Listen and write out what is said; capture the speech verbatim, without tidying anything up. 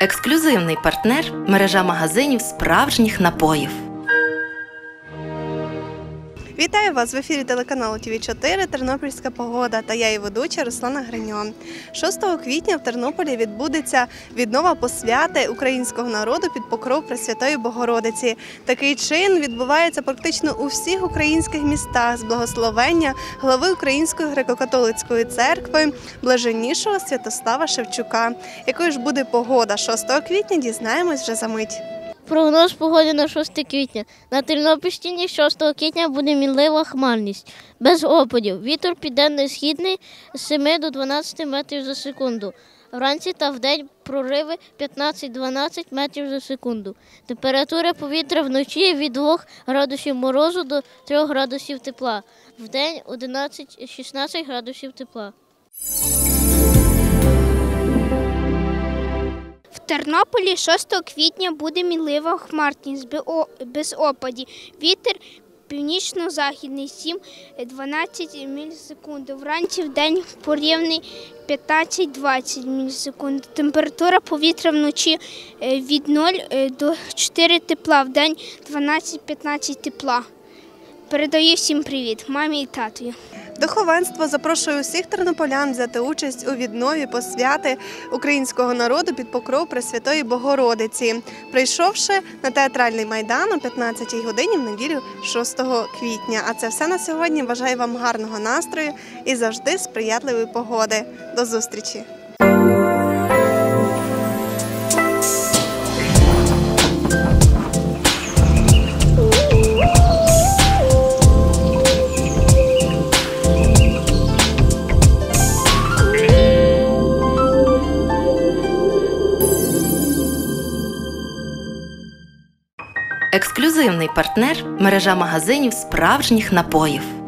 Ексклюзивний партнер – мережа магазинів справжніх напоїв. Вітаю вас в ефірі телеканалу Ті Ві чотири «Тернопільська погода» та я її ведуча Руслана Гриньон. шостого квітня в Тернополі відбудеться віднова посвяти українського народу під покров Пресвятої Богородиці. Такий чин відбувається практично у всіх українських містах з благословення глави Української греко-католицької церкви блаженнішого Святослава Шевчука. Якою ж буде погода шостого квітня, дізнаємось вже за мить. Прогноз погоди на шосте квітня. На Тернопільщині шостого квітня буде мінлива хмарність, без опадів. Вітер південно-східний з семи до дванадцяти метрів за секунду. Вранці та вдень прориви п'ятнадцять-дванадцять метрів за секунду. Температура повітря вночі від двох градусів морозу до трьох градусів тепла. Вдень одинадцять-шістнадцять градусів тепла. В Тернополі шостого квітня буде мінлива хмарність без опадів. Вітер північно-західний сім-дванадцять міль за секунду. Вранці вдень порівний п'ятнадцять-двадцять міль за секунду. Температура повітря вночі від нуль до чотири тепла, вдень дванадцять-п'ятнадцять тепла. Передаю всім привіт, мамі і татові. Духовенство запрошує усіх тернополян взяти участь у віднові посвяти українського народу під покров Пресвятої Богородиці, прийшовши на театральний майдан о п'ятнадцятій годині в неділю шостого квітня. А це все на сьогодні. Бажаю вам гарного настрою і завжди сприятливої погоди. До зустрічі! Ексклюзивний партнер – мережа магазинів справжніх напоїв.